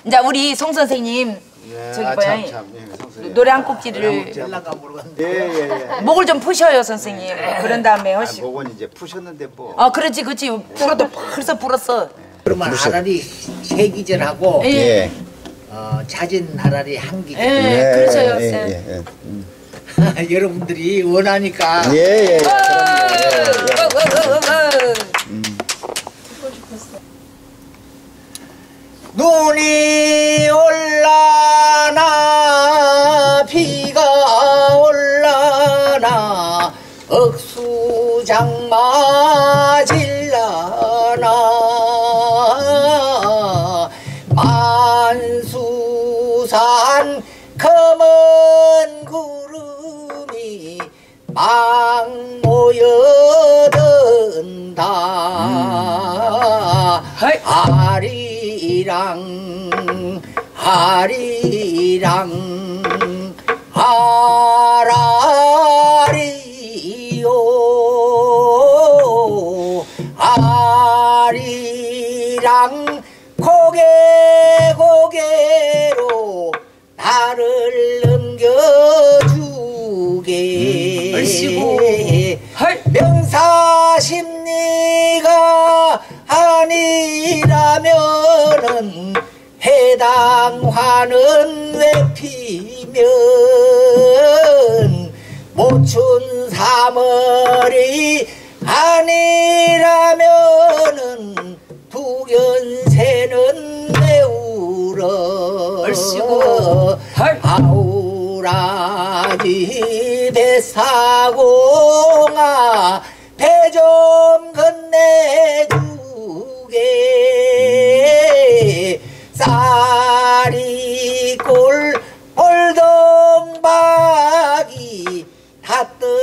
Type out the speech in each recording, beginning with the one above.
이제 우리 송 선생님 예, 저기 아, 뭐야 노래 한 곡지를 목을 좀 푸셔요 선생님. 그런 다음에 하시고. 목은 이제 푸셨는데 뭐. 그렇지 그렇지. 불어도 벌써 불었어. 그러면 하라리 세 기절하고 예. 잦은 하라리 한 기절. 예, 그렇죠 쌤. 여러분들이 원하니까. 예. 눈이 올라나 비가 올라나 억수장마 질라나 만수산 검은 구름이 막 모여든다. 아리랑 아라리요 아리랑 고개로 나를 넘겨주게 명사심리가 아니라면은 해당화는 왜 피면 모춘사머리 아니라면은 두견새는 왜 울어 아우라지 뱃사공아 배 좀 건네주게 쌀이골 볼동박이 다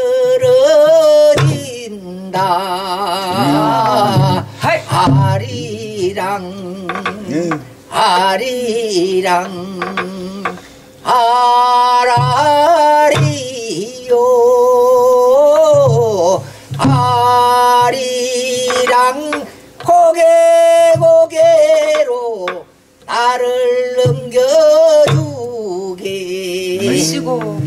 떨어진다. 아리랑 아라리요 아리랑 고개로 나를 넘겨주게. 얼씨구.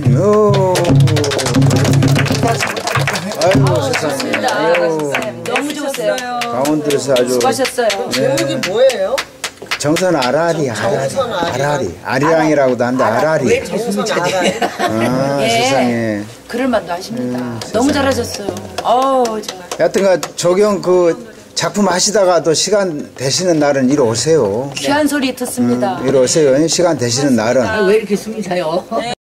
아이고 세상에. 너무 좋았어요. 강원도에서 아주. 수고하셨어요. 제목이 뭐예요? 정선 아라리. 아리랑이라고도 하는데 아라리. 정선 알아요? 세상에. 그럴 만도 하십니다. 너무 잘하셨어요. 정말. 여튼가 조경 그 작품 하시다가 또 시간 되시는 날은 이리 오세요. 귀한 소리 듣습니다. 이리 오세요. 시간 되시는 날은. 왜 이렇게 숨이 차요?